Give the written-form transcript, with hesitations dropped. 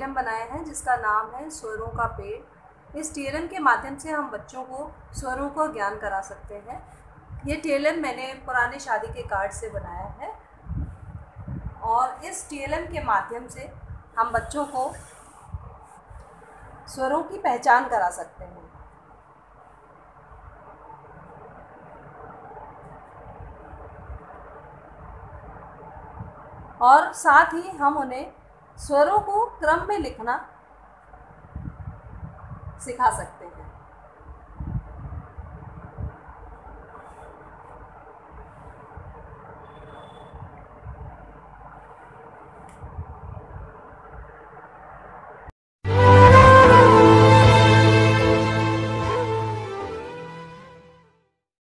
TLM बनाया है जिसका नाम है स्वरों का पेड़। इस टीएलएम के माध्यम से हम बच्चों को स्वरों का ज्ञान करा सकते हैं। ये टीएलएम मैंने पुराने शादी के कार्ड से बनाया है और इस टीएलएम के माध्यम से हम बच्चों को स्वरों की पहचान करा सकते हैं। और साथ ही हम उन्हें स्वरों को क्रम में लिखना सिखा सकते हैं।